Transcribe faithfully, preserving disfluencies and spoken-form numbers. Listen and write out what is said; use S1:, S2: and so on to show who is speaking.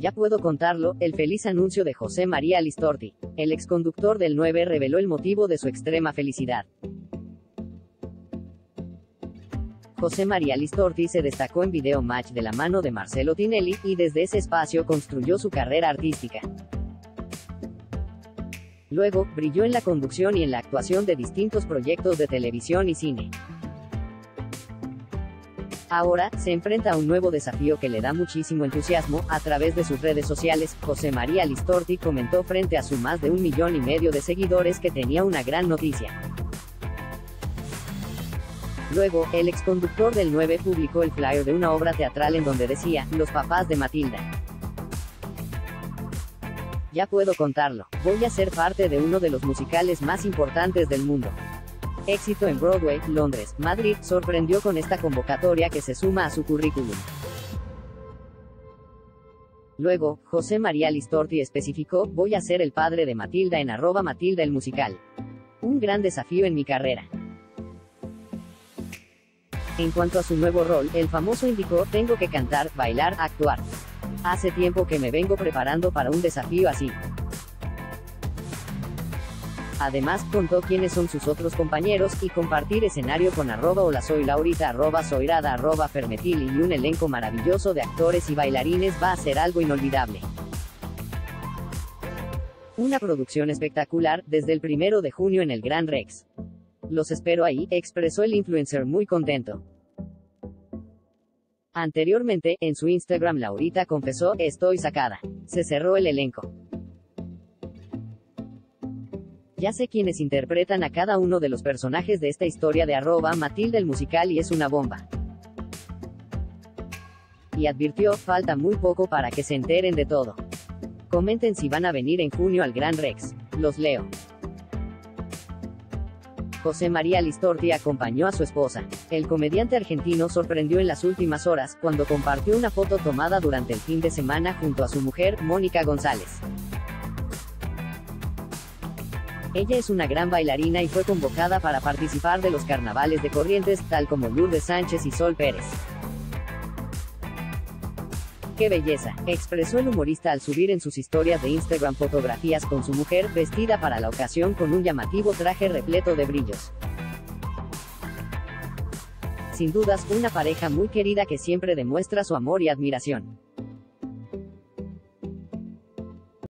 S1: Ya puedo contarlo, el feliz anuncio de José María Listorti. El exconductor del nueve reveló el motivo de su extrema felicidad. José María Listorti se destacó en Video Match de la mano de Marcelo Tinelli, y desde ese espacio construyó su carrera artística. Luego, brilló en la conducción y en la actuación de distintos proyectos de televisión y cine. Ahora, se enfrenta a un nuevo desafío que le da muchísimo entusiasmo. A través de sus redes sociales, José María Listorti comentó frente a su más de un millón y medio de seguidores que tenía una gran noticia. Luego, el exconductor del nueve publicó el flyer de una obra teatral en donde decía, Los papás de Matilda. Ya puedo contarlo, voy a ser parte de uno de los musicales más importantes del mundo. Éxito en Broadway, Londres, Madrid, sorprendió con esta convocatoria que se suma a su currículum. Luego, José María Listorti especificó, voy a ser el padre de Matilda en arroba Matilda el musical. Un gran desafío en mi carrera. En cuanto a su nuevo rol, el famoso indicó, tengo que cantar, bailar, actuar. Hace tiempo que me vengo preparando para un desafío así. Además, contó quiénes son sus otros compañeros, y compartir escenario con arroba hola soy Laurita arroba soyrada arroba Fermetili y un elenco maravilloso de actores y bailarines va a ser algo inolvidable. Una producción espectacular, desde el primero de junio en el Gran Rex. Los espero ahí, expresó el influencer muy contento. Anteriormente, en su Instagram Laurita confesó, estoy sacada. Se cerró el elenco. Ya sé quiénes interpretan a cada uno de los personajes de esta historia de arroba Matilda el musical y es una bomba. Y advirtió, falta muy poco para que se enteren de todo. Comenten si van a venir en junio al Gran Rex. Los leo. José María Listorti acompañó a su esposa. El comediante argentino sorprendió en las últimas horas, cuando compartió una foto tomada durante el fin de semana junto a su mujer, Mónica González. Ella es una gran bailarina y fue convocada para participar de los carnavales de Corrientes, tal como Lourdes Sánchez y Sol Pérez. ¡Qué belleza!, expresó el humorista al subir en sus historias de Instagram fotografías con su mujer, vestida para la ocasión con un llamativo traje repleto de brillos. Sin dudas, una pareja muy querida que siempre demuestra su amor y admiración.